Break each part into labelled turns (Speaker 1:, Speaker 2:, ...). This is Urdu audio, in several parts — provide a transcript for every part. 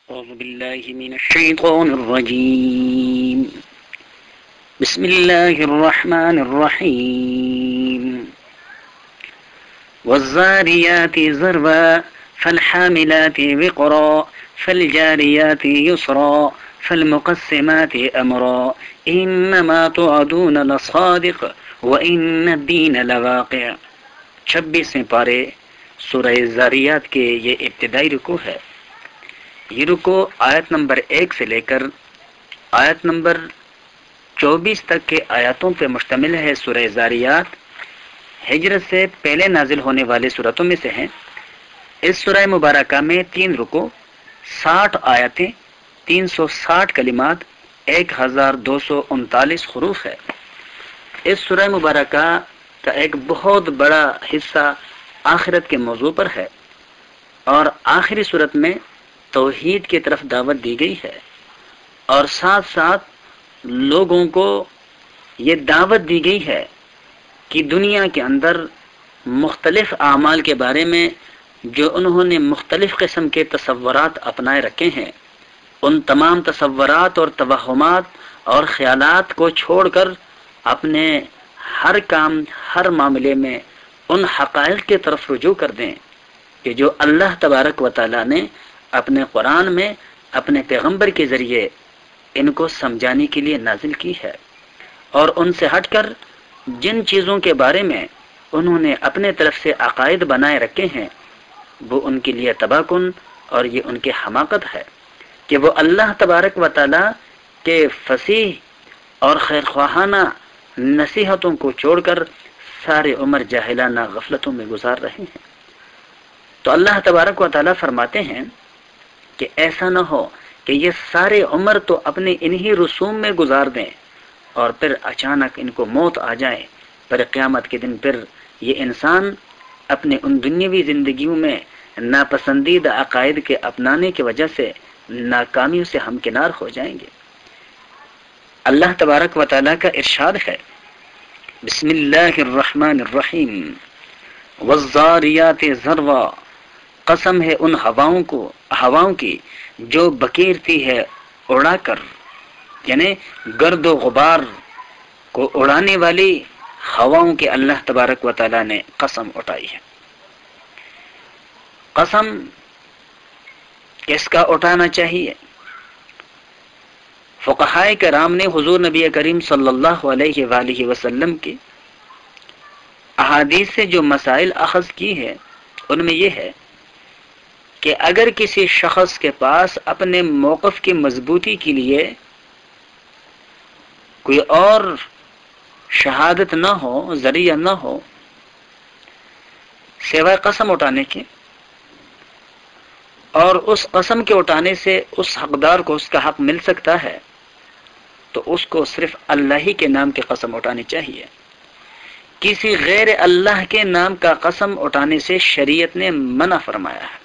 Speaker 1: أعوذ بالله من الشيطان الرجيم. بسم الله الرحمن الرحيم. والزاريات ذروا فالحاملات وقرا فالجاريات يسرا فالمقسمات أمرا إنما توعدون لصادق وإن الدين لواقع. 26 پارے سورہ زاریات کے یہ ابتدائی رکوع ہے. یہ رکوع آیت نمبر 1 سے لے کر آیت نمبر 24 تک کے آیاتوں پہ مشتمل ہے. سورہ زاریات ہجرت سے پہلے نازل ہونے والے سورتوں میں سے ہیں. اس سورہ مبارکہ میں 3 رکوع، 60 آیتیں، 360 کلمات، 1239 حروف ہے. اس سورہ مبارکہ کا ایک بہت بڑا حصہ آخرت کے موضوع پر ہے، اور آخری صورت میں توحید کی طرف دعوت دی گئی ہے، اور ساتھ ساتھ لوگوں کو یہ دعوت دی گئی ہے کہ دنیا کے اندر مختلف اعمال کے بارے میں جو انہوں نے مختلف قسم کے تصورات اپنائے رکھے ہیں، ان تمام تصورات اور توہمات اور خیالات کو چھوڑ کر اپنے ہر کام، ہر معاملے میں ان حقائق کی طرف رجوع کر دیں کہ جو اللہ تبارک و تعالیٰ نے اپنے قرآن میں اپنے پیغمبر کے ذریعے ان کو سمجھانے کے لیے نازل کی ہے. اور ان سے ہٹ کر جن چیزوں کے بارے میں انہوں نے اپنے طرف سے عقائد بنائے رکھے ہیں، وہ ان کے لیے تباہ کن اور یہ ان کی حماقت ہے کہ وہ اللہ تبارک و تعالیٰ کے فصیح اور خیرخواہانہ نصیحتوں کو چھوڑ کر سارے عمر جاہلانہ غفلتوں میں گزار رہے ہیں. تو اللہ تبارک و تعالیٰ فرماتے ہیں کہ ایسا نہ ہو کہ یہ سارے عمر تو اپنے انہی رسوم میں گزار دیں اور پھر اچانک ان کو موت آ جائے، پر قیامت کے دن پھر یہ انسان اپنے ان دنیاوی زندگیوں میں ناپسندیدہ عقائد کے اپنانے کی وجہ سے ناکامیوں سے ہمکنار ہو جائیں گے. اللہ تبارک و تعالیٰ کا ارشاد ہے، بسم اللہ الرحمن الرحیم، والزاریات ذروا، قسم ہے ان ہواؤں کی جو بکیرتی ہے اڑا کر، یعنی گرد و غبار کو اڑانے والی ہواؤں کے اللہ تبارک و تعالیٰ نے قسم اٹھائی ہے. قسم کس کا اٹھانا چاہیے؟ فقہائے کرام نے حضور نبی کریم صلی اللہ علیہ وآلہ وسلم کی احادیث سے جو مسائل اخذ کی ہے، ان میں یہ ہے کہ اگر کسی شخص کے پاس اپنے موقف کی مضبوطی کے لیے کوئی اور شہادت نہ ہو، ذریعہ نہ ہو سوائے قسم اٹھانے کے، اور اس قسم کے اٹھانے سے اس حقدار کو اس کا حق مل سکتا ہے، تو اس کو صرف اللہ ہی کے نام کی قسم اٹھانی چاہیے. کسی غیر اللہ کے نام کا قسم اٹھانے سے شریعت نے منع فرمایا ہے.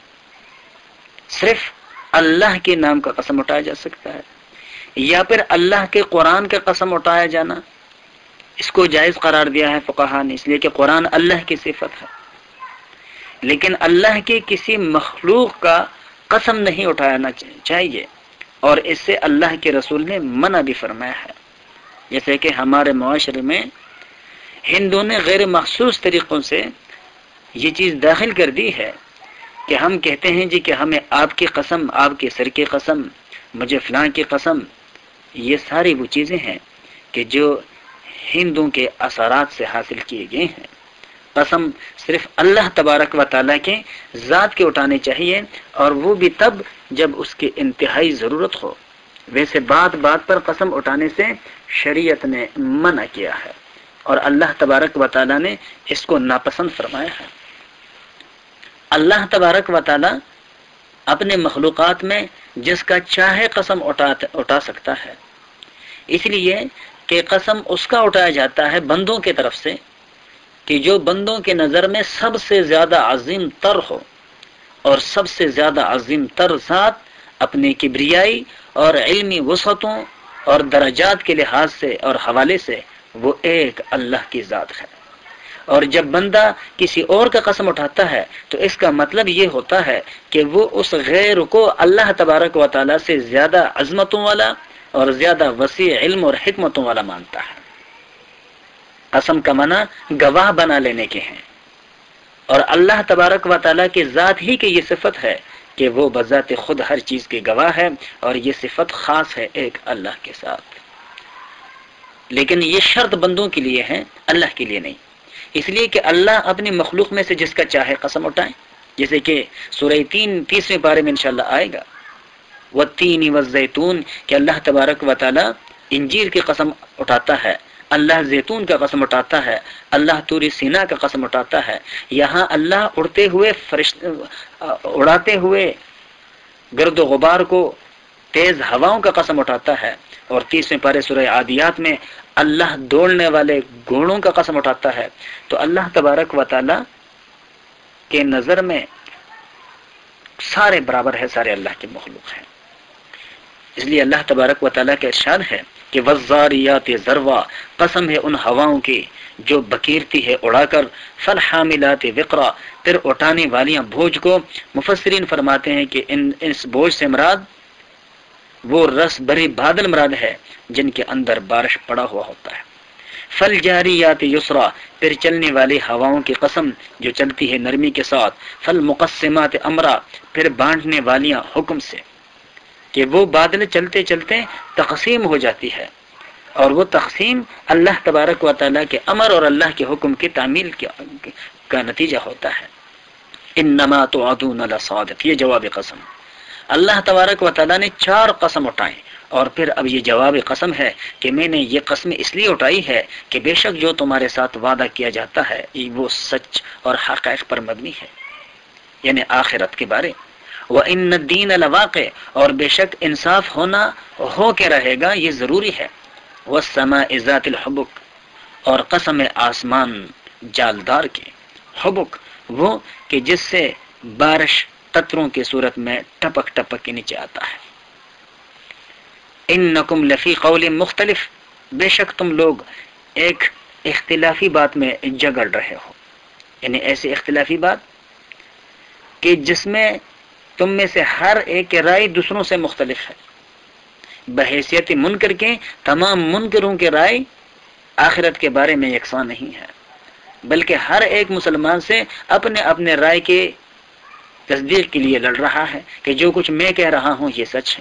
Speaker 1: صرف اللہ کے نام کا قسم اٹھایا جا سکتا ہے، یا پھر اللہ کے قرآن کا قسم اٹھایا جانا، اس کو جائز قرار دیا ہے فقہا نے، اس لیے کہ قرآن اللہ کی صفت ہے. لیکن اللہ کے کسی مخلوق کا قسم نہیں اٹھانا چاہیے، اور اس سے اللہ کے رسول نے منع بھی فرمایا ہے. جیسے کہ ہمارے معاشرے میں ہندوؤں نے غیر مخصوص طریقوں سے یہ چیز داخل کر دی ہے کہ ہم کہتے ہیں جی کہ ہمیں آپ کی قسم، آپ کے سر کی قسم، مجھے فلاں کی قسم. یہ ساری وہ چیزیں ہیں کہ جو ہندوؤں کے اثرات سے حاصل کیے گئے ہیں. قسم صرف اللہ تبارک و تعالیٰ کے ذات کے اٹھانے چاہیے، اور وہ بھی تب جب اس کی انتہائی ضرورت ہو. ویسے بات بات پر قسم اٹھانے سے شریعت نے منع کیا ہے، اور اللہ تبارک و تعالیٰ نے اس کو ناپسند فرمایا ہے. اللہ تبارک و تعالیٰ اپنے مخلوقات میں جس کا چاہے قسم اٹھا سکتا ہے، اس لیے کہ قسم اس کا اٹھایا جاتا ہے بندوں کی طرف سے کہ جو بندوں کے نظر میں سب سے زیادہ عظیم تر ہو، اور سب سے زیادہ عظیم تر ذات اپنے کبریائی اور علمی وسعتوں اور درجات کے لحاظ سے اور حوالے سے وہ ایک اللہ کی ذات ہے. اور جب بندہ کسی اور کا قسم اٹھاتا ہے تو اس کا مطلب یہ ہوتا ہے کہ وہ اس غیر کو اللہ تبارک و تعالیٰ سے زیادہ عظمتوں والا اور زیادہ وسیع علم اور حکمتوں والا مانتا ہے۔ قسم کا معنی گواہ بنا لینے کے ہیں، اور اللہ تبارک و تعالیٰ کی ذات ہی کی یہ صفت ہے کہ وہ بذات خود ہر چیز کے گواہ ہے، اور یہ صفت خاص ہے ایک اللہ کے ساتھ۔ لیکن یہ شرط بندوں کے لیے ہے، اللہ کے لیے نہیں، اس لیے کہ اللہ اپنی مخلوق میں سے جس کا چاہے قسم اٹھائے، جیسے کہ سورہ 30ویں پارے میں انشاءاللہ آئے گا، والتین والزیتون، کہ اللہ تبارک و تعالیٰ انجیر کی قسم اٹھاتا ہے، اللہ زیتون کا قسم اٹھاتا ہے، اللہ طور سینا کا قسم اٹھاتا ہے، یہاں اللہ اڑاتے ہوئے گرد و غبار کو تیز ہواؤں کا قسم اٹھاتا ہے، اور 30ویں پارے سورہ عادیات میں اللہ دوڑنے والے گھوڑوں کا قسم اٹھاتا ہے۔ تو اللہ تبارک و تعالی کے نظر میں سارے برابر ہے، سارے اللہ کے مخلوق ہیں۔ اس لیے اللہ تبارک و تعالیٰ کا ارشاد ہے کہ والذاریات ذروا، قسم ہے ان ہواؤں کی جو بکیرتی ہے اڑا کر، فالحاملات وقرا، پھر اٹھانے والیاں بوجھ کو۔ مفسرین فرماتے ہیں کہ اس بوجھ سے مراد وہ رس بھری بادل مراد ہے جن کے اندر بارش پڑا ہوا ہوتا ہے۔ فالجاریات یسرا، پھر چلنے والی ہواؤں کی قسم جو چلتی ہے نرمی کے ساتھ۔ فالمقسمات امرا، پھر بانٹنے والیاں حکم سے، کہ وہ بادل چلتے چلتے تقسیم ہو جاتی ہے، اور وہ تقسیم اللہ تبارک و تعالیٰ کے امر اور اللہ کے حکم کی تعمیل کا نتیجہ ہوتا ہے۔ انما توعدون لصادق، یہ جواب قسم۔ اللہ تبارک و تعالیٰ نے 4 قسم اٹھائے، اور پھر اب یہ جواب قسم ہے کہ میں نے یہ قسم اس لیے اٹھائی ہے کہ بے شک جو تمہارے ساتھ وعدہ کیا جاتا ہے وہ سچ اور حقائق پر مبنی ہے، یعنی آخرت کے بارے۔ وَإِنَّ الدِّينَ لَوَاقِعٌ، اور بے شک انصاف ہونا ہو کے رہے گا، یہ ضروری ہے۔ وَالسَّمَاءِ ذَاتِ الْحُبُكِ، اور قسم آسمان جالدار کے، حبک وہ کہ جس سے بارش قطروں کی صورت میں ٹپک ٹپک کے نیچے آتا ہے۔ انکم لفی قول مختلف، بے شک تم لوگ ایک اختلافی بات میں جگڑ رہے ہو، یعنی ایسی اختلافی بات کہ جس میں تم میں سے ہر ایک کی رائے دوسروں سے مختلف ہے۔ بحیثیت منکر کے تمام منکروں کی رائے آخرت کے بارے میں یکساں نہیں ہے، بلکہ ہر ایک مسلمان سے اپنے اپنے رائے کے تصدیق کے لیے لڑ رہا ہے کہ جو کچھ میں کہہ رہا ہوں یہ سچ ہے۔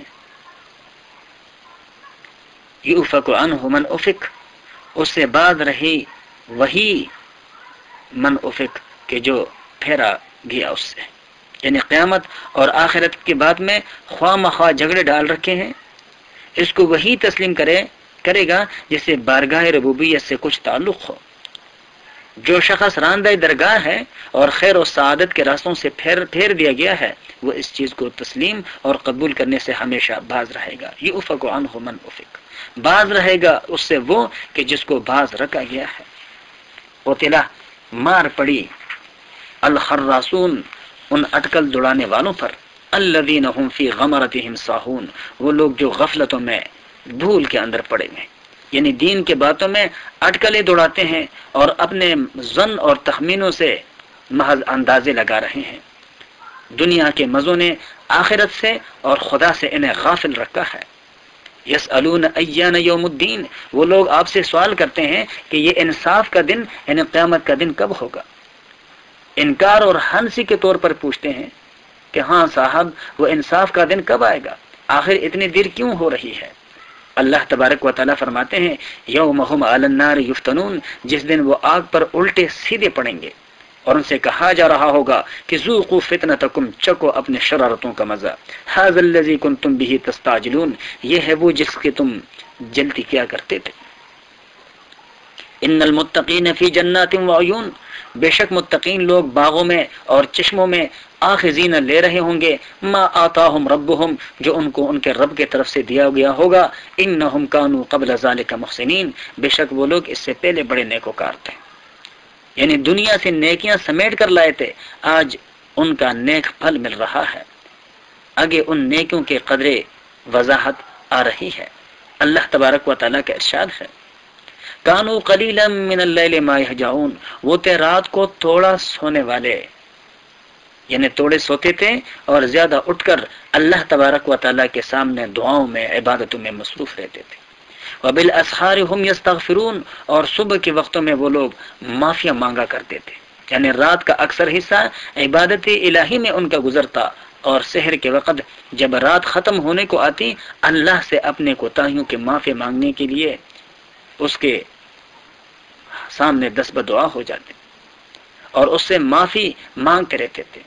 Speaker 1: یؤفک عنہ من افک، اس سے باز رہی وہی من افک کہ جو پھیرا گیا اس سے، یعنی قیامت اور آخرت کی بات میں خواہ مخواہ جھگڑے ڈال رکھے ہیں، اس کو وہی تسلیم کرے گا جسے بارگاہ ربوبیت سے کچھ تعلق ہو۔ جو شخص راندہ درگاہ ہے اور خیر و سعادت کے راستوں سے پھیر دیا گیا ہے، وہ اس چیز کو تسلیم اور قبول کرنے سے ہمیشہ باز رہے گا۔ یؤفک عنہ من افک، باز رہے گا اس سے وہ کہ جس کو باز رکھا گیا ہے۔ قتلا، مار پڑی، الخراسون، ان اٹکل دوڑانے والوں پر، الذین هم فی غمرتہم ساہون، وہ لوگ جو غفلتوں میں بھول کے اندر پڑے ہوئے ہیں، یعنی دین کے باتوں میں اٹکلیں دوڑاتے ہیں اور اپنے ظن اور تخمینوں سے محض اندازے لگا رہے ہیں۔ دنیا کے مزوں نے آخرت سے اور خدا سے انہیں غافل رکھا ہے۔ یسألون ایان یوم الدین، وہ لوگ آپ سے سوال کرتے ہیں کہ یہ انصاف کا دن یعنی قیامت کا دن کب ہوگا۔ انکار اور ہنسی کے طور پر پوچھتے ہیں کہ ہاں صاحب وہ انصاف کا دن کب آئے گا، آخر اتنی دیر کیوں ہو رہی ہے۔ اللہ تبارک و تعالیٰ فرماتے ہیں یوم ہم علی النار یفتنون، جس دن وہ آگ پر الٹے سیدھے پڑیں گے اور ان سے کہا جا رہا ہوگا کہ ذوقوا فتنتکم، چکو اپنے شرارتوں کا مزہ، ھذا الذی کنتم بہ تستعجلون، یہ ہے وہ جس کے تم جلدی کیا کرتے تھے۔ ان المتقین فی جنات وعیون، بے شک متقین لوگ باغوں میں اور چشموں میں آخذین لے رہے ہوں گے ما آتاہم ربہم، جو ان کو ان کے رب کے طرف سے دیا گیا ہوگا، انہم کانوا قبل ذلک محسنین، بے شک وہ لوگ اس سے پہلے بڑے نیکوکار تھے، یعنی دنیا سے نیکیاں سمیٹ کر لائے تھے، آج ان کا نیک پھل مل رہا ہے۔ آگے ان نیکیوں کے قدرے وضاحت آ رہی ہے۔ اللہ تبارک و تعالیٰ کا ارشاد ہے کانوا قلیلا من اللیل ما یہجعون، وہ تھے رات کو تھوڑا سونے والے، یعنی تھوڑے سوتے تھے اور زیادہ اٹھ کر اللہ تبارک و تعالیٰ کے سامنے دعاؤں میں عبادتوں میں مصروف رہتے تھے۔ وبالاسحار هم یستغفرون، اور صبح کے وقتوں میں وہ لوگ معافیا مانگا کرتے تھے، یعنی رات کا اکثر حصہ عبادت الہی میں ان کا گزرتا، اور سحر کے وقت جب رات ختم ہونے کو آتی اللہ سے اپنے کوتاہیوں کے معافی مانگنے کے لیے اس کے سامنے دست بدعا ہو جاتے اور اس سے معافی مانگتے رہتے تھے،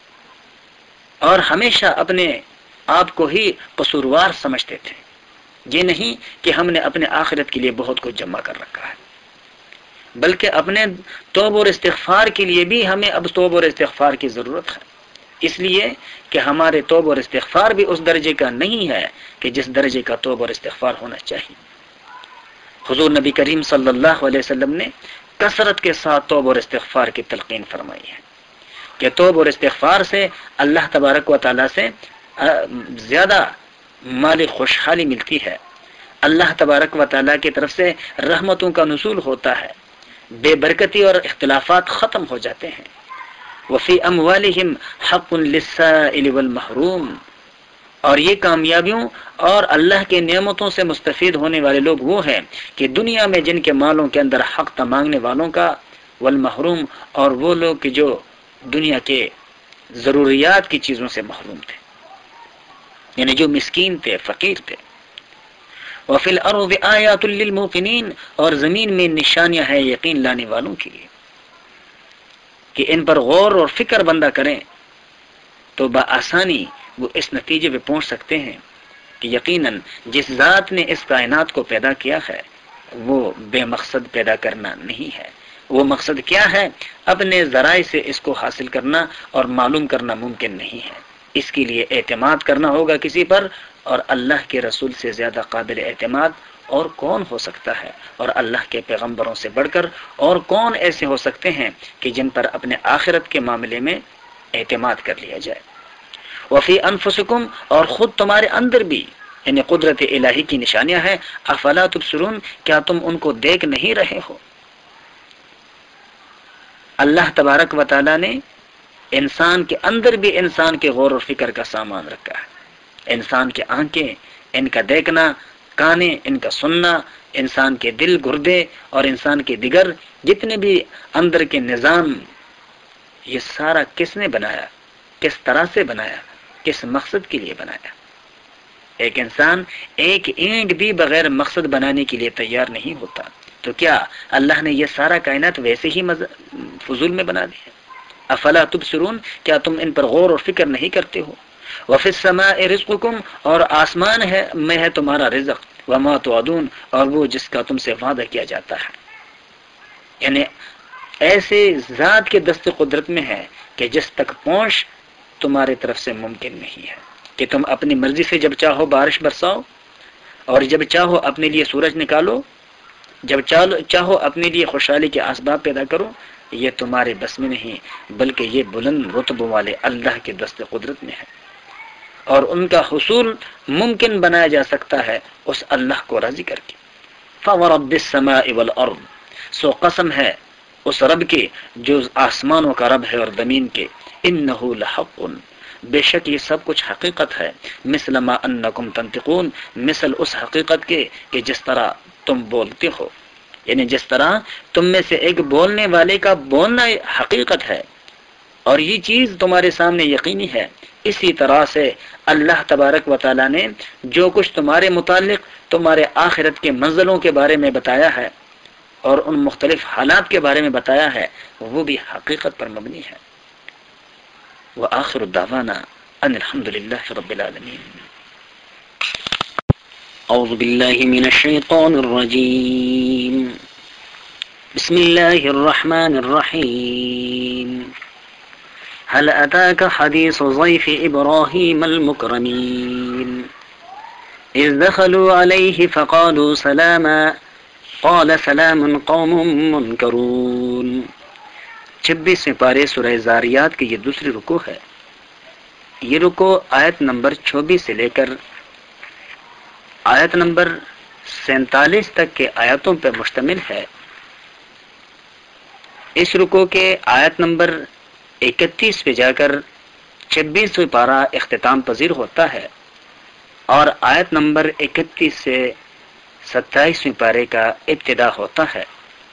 Speaker 1: اور ہمیشہ اپنے آپ کو ہی قصوروار سمجھتے تھے، یہ نہیں کہ ہم نے اپنے آخرت کے لیے بہت کچھ جمع کر رکھا ہے، بلکہ اپنے توبہ اور استغفار کے لیے بھی ہمیں اب توبہ اور استغفار کی ضرورت ہے، اس لیے کہ ہمارے توبہ اور استغفار بھی اس درجے کا نہیں ہے کہ جس درجے کا توبہ اور استغفار ہونا چاہیے۔ حضور نبی کریم صلی اللہ علیہ وسلم نے کثرت کے ساتھ توبہ اور استغفار کی تلقین فرمائی ہے کہ توبہ اور استغفار سے اللہ تبارک و تعالیٰ سے زیادہ مالی خوشحالی ملتی ہے، اللہ تبارک و تعالیٰ کی طرف سے رحمتوں کا نزول ہوتا ہے، بے برکتی اور اختلافات ختم ہو جاتے ہیں۔ وفی اموالہم حق للسائل والمحروم، اور یہ کامیابیوں اور اللہ کے نعمتوں سے مستفید ہونے والے لوگ وہ ہیں کہ دنیا میں جن کے مالوں کے اندر حق تھا مانگنے والوں کا، والمحروم، اور وہ لوگ کہ جو دنیا کے ضروریات کی چیزوں سے محروم تھے، یعنی جو مسکین تھے، فقیر تھے۔ وفی الارض آیات للموقنین، اور زمین میں نشانیاں ہیں یقین لانے والوں کے لیے کہ ان پر غور اور فکر بندہ کریں تو بآسانی وہ اس نتیجے پہ پہنچ سکتے ہیں کہ یقیناً جس ذات نے اس کائنات کو پیدا کیا ہے وہ بے مقصد پیدا کرنا نہیں ہے، وہ مقصد کیا ہے، اپنے ذرائع سے اس کو حاصل کرنا اور معلوم کرنا ممکن نہیں ہے، اس کے لیے اعتماد کرنا ہوگا کسی پر، اور اللہ کے رسول سے زیادہ قابل اعتماد اور کون ہو سکتا ہے، اور اللہ کے پیغمبروں سے بڑھ کر اور کون ایسے ہو سکتے ہیں کہ جن پر اپنے آخرت کے معاملے میں اعتماد کر لیا جائے۔ وفی انفسکم، اور خود تمہارے اندر بھی یعنی قدرت الہی کی نشانیاں ہیں، افلا تبصرون، کیا تم ان کو دیکھ نہیں رہے ہو؟ اللہ تبارک و تعالیٰ نے انسان کے اندر بھی انسان کے غور و فکر کا سامان رکھا ہے، انسان کے آنکھیں، ان کا دیکھنا، کانے، ان کا سننا، انسان کے دل، گردے اور انسان کے دیگر جتنے بھی اندر کے نظام، یہ سارا کس نے بنایا، کس طرح سے بنایا، کس مقصد کے لیے بنایا؟ ایک انسان ایک اینٹ بھی بغیر مقصد بنانے کے لیے تیار نہیں ہوتا، تو کیا اللہ نے یہ سارا کائنات ویسے ہی فضول میں بنا دیا؟ افلا تبصرون، کیا تم ان پر غور اور فکر نہیں کرتے ہو؟ وفی السماء رزقکم، اور آسمان میں ہے تمہارا رزق، وما توعدون، اور وہ جس کا تم سے وعدہ کیا جاتا ہے، یعنی ایسے ذات کے دست قدرت میں ہے کہ جس تک پہنچ تمہارے طرف سے ممکن نہیں ہے کہ تم اپنی مرضی سے جب چاہو بارش برساؤ، اور جب چاہو اپنے لیے سورج نکالو، جب چاہو اپنے لیے خوشحالی کے اسباب پیدا کرو، یہ تمہارے بس میں نہیں، بلکہ یہ بلند رتبوں والے اللہ کے دست قدرت میں ہے، اور ان کا حصول ممکن بنایا جا سکتا ہے اس اللہ کو راضی کر کے۔ فورب السماء والارض، سو قسم ہے اس رب کے جو آسمانوں کا رب ہے اور زمین کے، انہ لحق، بے شک یہ سب کچھ حقیقت ہے، مثل ما انکم تنطقون، مثل اس حقیقت کے کہ جس طرح تم بولتے ہو، یعنی جس طرح تم میں سے ایک بولنے والے کا بولنا حقیقت ہے اور یہ چیز تمہارے سامنے یقینی ہے، اسی طرح سے اللہ تبارک و تعالیٰ نے جو کچھ تمہارے متعلق تمہارے آخرت کے منزلوں کے بارے میں بتایا ہے اور ان مختلف حالات کے بارے میں بتایا ہے، وہ بھی حقیقت پر مبنی ہے۔ وآخر دعوانا ان الحمد للہ رب العالمین۔ اعوذ باللہ من الشیطان الرجیم، بسم اللہ الرحمن الرحیم۔ هل أتاك حديث ضيف إبراهيم المكرمين إذ دخلوا عليه فقالوا سلاما قال سلام قوم منكرون۔ 26ویں پارے سورہ زاریات کی یہ دوسری رکوع ہے، یہ رکوع آیت نمبر 24 سے لے کر آیت نمبر 47 تک کے آیاتوں پر مشتمل ہے۔ اس رکوع کے آیت نمبر 31 پہ جا کر 26واں پارہ اختتام پذیر ہوتا ہے اور آیت نمبر 31 سے 27ویں پارے کا ابتدا ہوتا ہے۔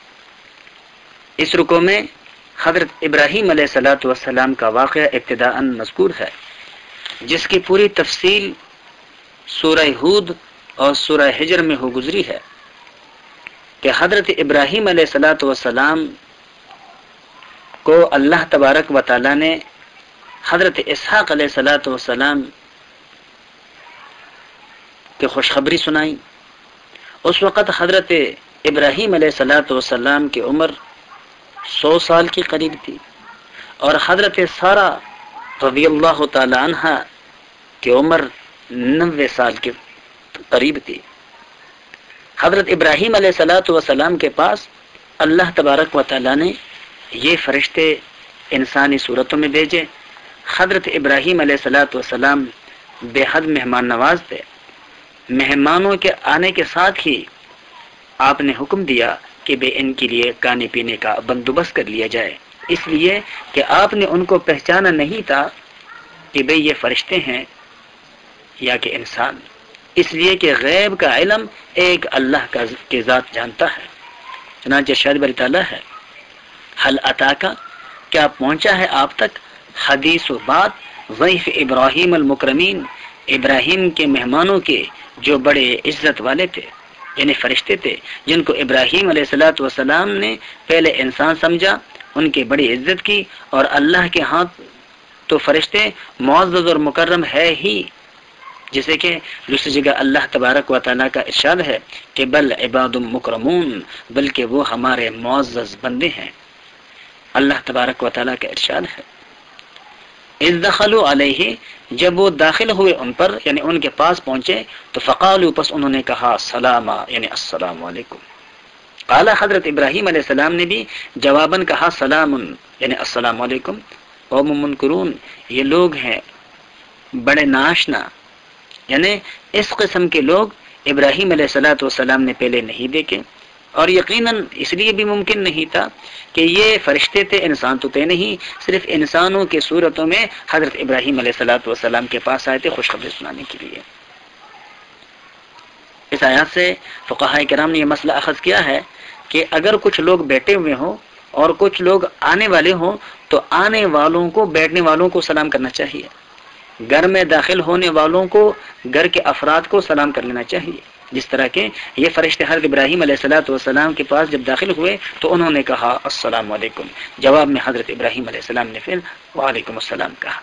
Speaker 1: اس رکوع میں حضرت ابراہیم علیہ الصلوۃ والسلام کا واقعہ ابتداءً مذکور ہے، جس کی پوری تفصیل سورہ ہود اور سورہ ہجر میں ہو گزری ہے کہ حضرت ابراہیم علیہ الصلوۃ والسلام کو اللہ تبارک و تعالی نے حضرت اسحاق علیہ الصلوۃ والسلام کی خوشخبری سنائی۔ اس وقت حضرت ابراہیم علیہ الصلوۃ والسلام کی عمر 100 سال کی قریب تھی اور حضرت سارہ رضی اللہ تعالی عنہ کی عمر 90 سال کے قریب تھی۔ حضرت ابراہیم علیہ الصلوۃ والسلام کے پاس اللہ تبارک و تعالی نے یہ فرشتے انسانی صورتوں میں بھیجے۔ حضرت ابراہیم علیہ الصلوۃ والسلام بے حد مہمان نواز تھے۔ مہمانوں کے آنے کے ساتھ ہی آپ نے حکم دیا کہ ان کے لیے کھانے پینے کا بندوبست کر لیا جائے، اس لیے کہ آپ نے ان کو پہچانا نہیں تھا کہ یہ فرشتے ہیں یا کہ انسان، اس لیے کہ غیب کا علم ایک اللہ کی ذات جانتا ہے۔ چنانچہ شاید بری تعالیٰ ہے، حل اتاکا، کیا پہنچا ہے آپ تک حدیث و بات ضیف ابراہیم المکرمین، ابراہیم کے مہمانوں کے جو بڑے عزت والے تھے، یعنی فرشتے تھے جن کو ابراہیم علیہ الصلوۃ والسلام نے پہلے انسان سمجھا، ان کی بڑی عزت کی، اور اللہ کے ہاں تو فرشتے معزز اور مکرم ہے ہی، جیسے کہ دوسری جگہ اللہ تبارک و تعالیٰ کا ارشاد ہے کہ بل عباد مکرمون، بلکہ وہ ہمارے معزز بندے ہیں۔ اللہ تبارک و تعالیٰ کا ارشاد ہے اذ دخلوا علیہ، جب وہ داخل ہوئے ان پر، یعنی ان کے پاس پہنچے تو فقالوا، پس انہوں نے کہا سلاما، یعنی السلام علیکم۔ قال، حضرت ابراہیم علیہ السلام نے بھی جواباً کہا سلام، یعنی السلام علیکم۔ قوم منکرون، یہ لوگ ہیں بڑے ناشنا، یعنی اس قسم کے لوگ ابراہیم علیہ الصلوۃ والسلام نے پہلے نہیں دیکھے، اور یقیناً اس لیے بھی ممکن نہیں تھا کہ یہ فرشتے تھے، انسان تو تھے نہیں، صرف انسانوں کی صورتوں میں حضرت ابراہیم علیہ الصلوۃ والسلام کے پاس آئے تھے خوشخبری سنانے کے لیے۔ اس آیات سے فقہاء کرام نے یہ مسئلہ اخذ کیا ہے کہ اگر کچھ لوگ بیٹھے ہوئے ہوں اور کچھ لوگ آنے والے ہوں تو آنے والوں کو بیٹھنے والوں کو سلام کرنا چاہیے، گھر میں داخل ہونے والوں کو گھر کے افراد کو سلام کر لینا چاہیے، جس طرح کہ یہ فرشتے حضرت ابراہیم علیہ الصلوۃ والسلام کے پاس جب داخل ہوئے تو انہوں نے کہا السلام علیکم، جواب میں حضرت ابراہیم علیہ السلام نے پھر وعلیکم السلام کہا۔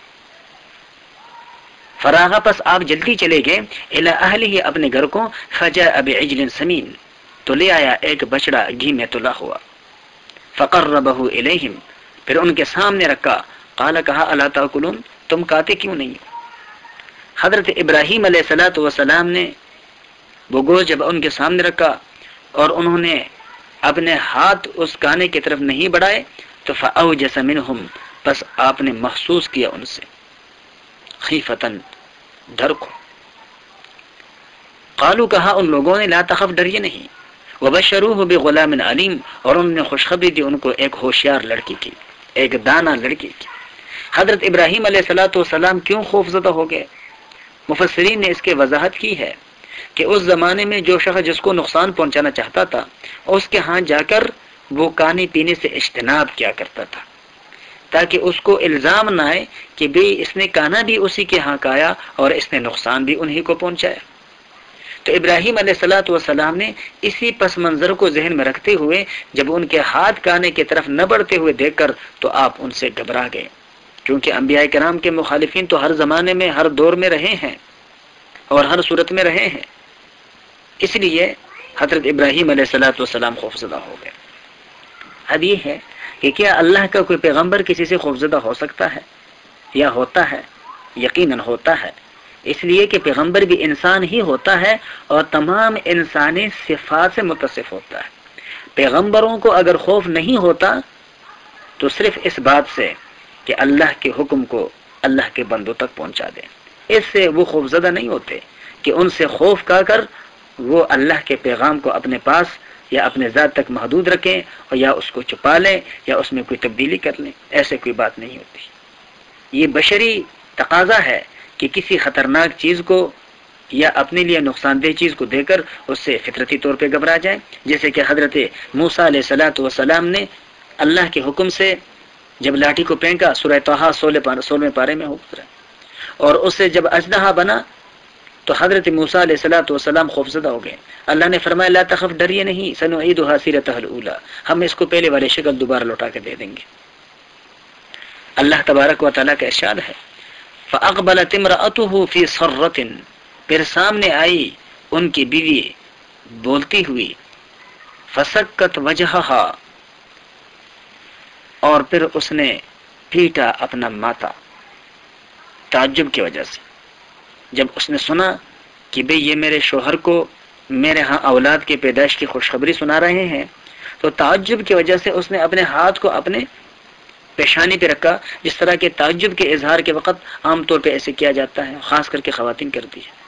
Speaker 1: فراغ، پس آپ جلدی چلے گئے، الی اہلہ، اپنے گھر کو، فجاء بعجل سمین، تو لے آیا ایک بچڑا گھی میں تلا ہوا، فقربہ الیہم، پھر ان کے سامنے رکھا، قال، کہا الا تاکلون، تم کھاتے کیوں نہیں؟ حضرت ابراہیم علیہ الصلوۃ والسلام نے وہ گوشت جب ان کے سامنے رکھا اور انہوں نے اپنے ہاتھ اس کھانے کی طرف نہیں بڑھائے تو فاوجس منہم، پس آپ نے محسوس کیا ان سے خیفتن، ڈر کو۔ قالو، کہا ان لوگوں نے، لا تخف، ڈریے نہیں، وبشروہ بغلام علیم، اور انہوں نے خوشخبری دی ان کو ایک ہوشیار لڑکی کی، ایک دانا لڑکی کی۔ حضرت ابراہیم علیہ الصلوۃ والسلام کیوں خوف زدہ ہو گئے؟ مفسرین نے اس کی وضاحت کی ہے کہ اس زمانے میں جو شخص جس کو نقصان پہنچانا چاہتا تھا اس کے ہاں جا کر وہ کھانے پینے سے اجتناب کیا کرتا تھا، تاکہ اس کو الزام نہ آئے کہ بھئی اس نے کھانا بھی اسی کے ہاں کھایا اور اس نے نقصان بھی انہی کو پہنچایا۔ تو ابراہیم علیہ الصلوۃ والسلام نے اسی پس منظر کو ذہن میں رکھتے ہوئے جب ان کے ہاتھ کھانے کی طرف نہ بڑھتے ہوئے دیکھ کر تو آپ ان سے گھبرا گئے، کیونکہ انبیاء کرام کے مخالفین تو ہر زمانے میں، ہر دور میں رہے ہیں اور ہر صورت میں رہے ہیں، اس لیے حضرت ابراہیم علیہ الصلوۃ والسلام خوفزدہ ہو گئے۔ اب یہ ہے کہ کیا اللہ کا کوئی پیغمبر کسی سے خوفزدہ ہو سکتا ہے یا ہوتا ہے؟ یقیناً ہوتا ہے، اس لیے کہ پیغمبر بھی انسان ہی ہوتا ہے اور تمام انسانی صفات سے متصف ہوتا ہے۔ پیغمبروں کو اگر خوف نہیں ہوتا تو صرف اس بات سے کہ اللہ کے حکم کو اللہ کے بندوں تک پہنچا دیں، اس سے وہ خوفزدہ نہیں ہوتے کہ ان سے خوف کھا کر وہ اللہ کے پیغام کو اپنے پاس یا اپنے ذات تک محدود رکھیں اور یا اس کو چھپا لیں یا اس میں کوئی تبدیلی کر لیں، ایسے کوئی بات نہیں ہوتی۔ یہ بشری تقاضا ہے کہ کسی خطرناک چیز کو یا اپنے لیے نقصان دہ چیز کو دے کر اس سے فطرتی طور پہ گھبرا جائیں، جیسے کہ حضرت موسیٰ علیہ السلام نے اللہ کے حکم سے جب لاٹھی کو پھینکا، سورہ طٰہٰ 16ویں پارے میں گزرا، اور اس سے جب اژدہا بنا تو حضرت موسیٰ علیہ السلام خوفزدہ ہو گئے۔ اللہ نے فرمایا لا تخف، ڈریے نہیں، سنعیدھا سیرتھا الاولیٰ، ہم اس کو پہلے والے شکل دوبارہ لوٹا کے دے دیں گے۔ اللہ تبارک و تعالیٰ کا ارشاد ہے فَأَقْبَلَتِ امْرَأَتُهُ فِي صَرَّةٍ، پھر سامنے آئی ان کی بیوی بولتی ہوئی، فَسَكَّتْ وَجْهَهَا، اور پھر اس نے پیٹا اپنا ماتھا تعجب کی وجہ سے۔ جب اس نے سنا کہ بھئی یہ میرے شوہر کو میرے ہاں اولاد کے پیدائش کی خوشخبری سنا رہے ہیں، تو تعجب کی وجہ سے اس نے اپنے ہاتھ کو اپنے پیشانی پہ رکھا، جس طرح کے تعجب کے اظہار کے وقت عام طور پہ ایسے کیا جاتا ہے، خاص کر کے خواتین کرتی ہے۔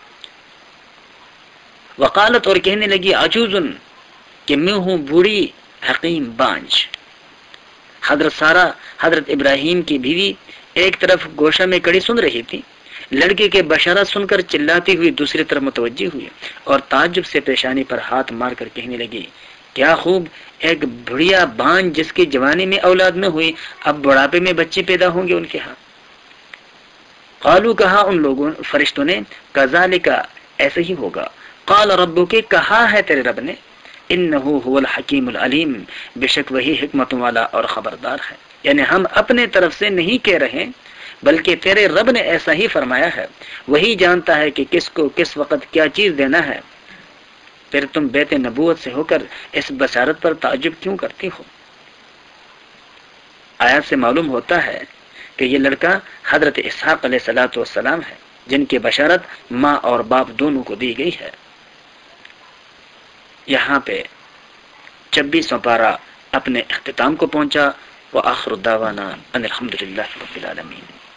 Speaker 1: وقالت، اور کہنے لگی، عجوزن، کہ میں ہوں بوڑھی حقیم بانج۔ حضرت سارہ حضرت ابراہیم کی بیوی ایک طرف گوشہ میں کڑی سن رہی تھی، لڑکے کے بشارت سن کر چلاتی ہوئی دوسری طرف متوجہ ہوئی اور تعجب سے پیشانی پر ہاتھ مار کر کہنے لگی، کیا خوب، ایک بڑھیا بانج جس کی جوانی میں اولاد نہ ہوئی، اب بڑھاپے میں بچے پیدا ہوں گے ان کے ہاں۔ قالو، کہا ان لوگوں فرشتوں نے، کذالک، ایسے ہی ہوگا، قال ربک، کہا ہے تیرے رب نے، انہ هو الحکیم العلیم، بے شک وہی حکمت والا اور خبردار ہے۔ یعنی ہم اپنے طرف سے نہیں کہہ رہے بلکہ تیرے رب نے ایسا ہی فرمایا ہے، وہی جانتا ہے کہ کس کو کس وقت کیا چیز دینا ہے۔ پھر تم بیت نبوت سے ہو کر اس بشارت پر تعجب کیوں کرتی ہو؟ آیات سے معلوم ہوتا ہے کہ یہ لڑکا حضرت اسحاق علیہ السلام ہے، جن کی بشارت ماں اور باپ دونوں کو دی گئی ہے۔ یہاں پہ 26واں پارہ اپنے اختتام کو پہنچا۔ وآخر دعوانا ان الحمد للہ رب العالمین۔